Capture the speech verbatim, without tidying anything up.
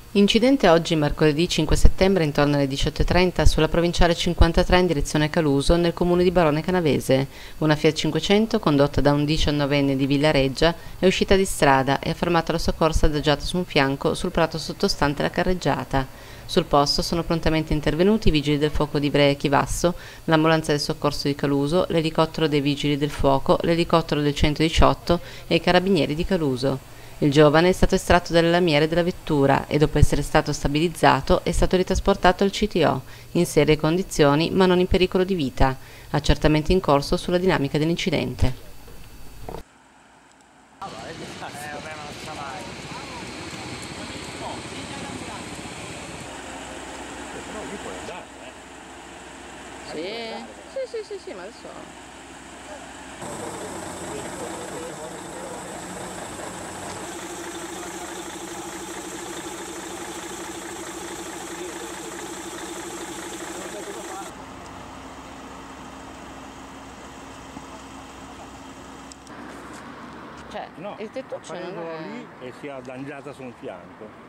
Incidente oggi, mercoledì cinque settembre, intorno alle diciotto e trenta, sulla provinciale cinquantatré in direzione Caluso, nel comune di Barone Canavese. Una Fiat cinquecento, condotta da un diciannovenne di Villareggia, è uscita di strada e ha fermato la sua corsa adagiata su un fianco sul prato sottostante la carreggiata. Sul posto sono prontamente intervenuti i vigili del fuoco di Ivrea e Chivasso, l'ambulanza del soccorso di Caluso, l'elicottero dei vigili del fuoco, l'elicottero del centodiciotto e i carabinieri di Caluso. Il giovane è stato estratto dalle lamiere della vettura e, dopo essere stato stabilizzato, è stato ritrasportato al C T O, in serie condizioni ma non in pericolo di vita. Accertamenti in corso sulla dinamica dell'incidente. Sì, sì, sì, sì, sì, ma adesso... Cioè, No, il tettuccio ha non preso è... lì e si è adagiata su un fianco.